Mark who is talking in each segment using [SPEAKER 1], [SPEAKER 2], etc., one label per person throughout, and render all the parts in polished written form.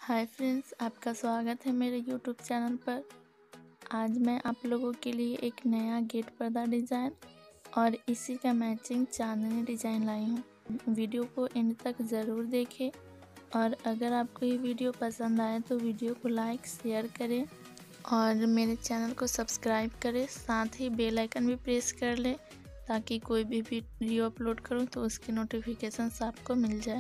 [SPEAKER 1] Hi friends, आपका स्वागत है मेरे यूट्यूब चैनल पर। आज मैं आप लोगों के लिए एक नया गेट पर्दा डिज़ाइन और इसी का मैचिंग चांदनी डिज़ाइन लाई हूँ। वीडियो को एंड तक ज़रूर देखें और अगर आपको ये वीडियो पसंद आए तो वीडियो को लाइक शेयर करें और मेरे चैनल को सब्सक्राइब करें। साथ ही बेल आइकन भी प्रेस कर लें ताकि कोई भी वीडियो अपलोड करूँ तो उसकी नोटिफिकेशंस आपको मिल जाए।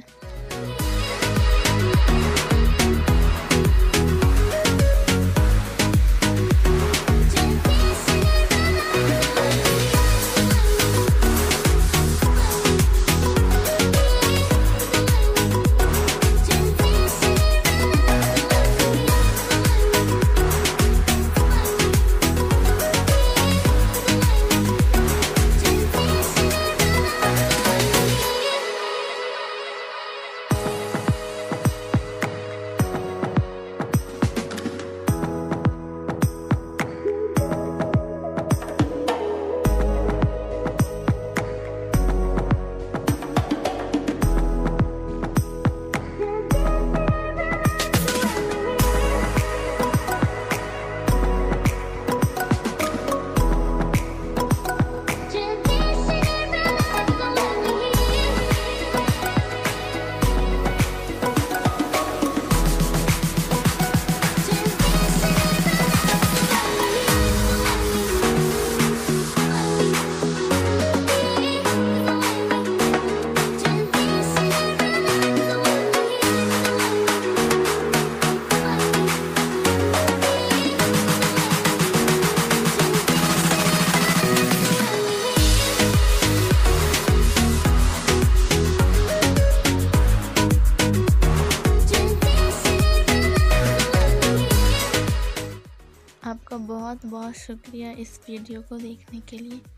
[SPEAKER 1] आपका बहुत बहुत शुक्रिया इस वीडियो को देखने के लिए।